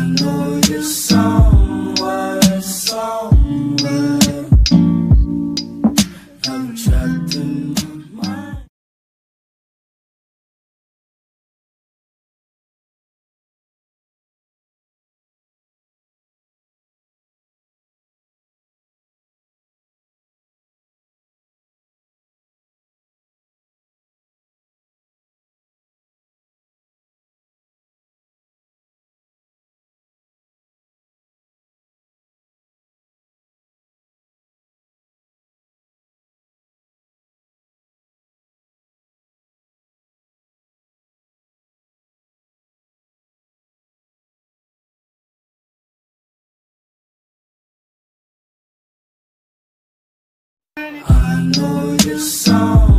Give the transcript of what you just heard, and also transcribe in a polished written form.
know you're somewhere, somewhere. I'm trapped in my mind. I know you're somewhere.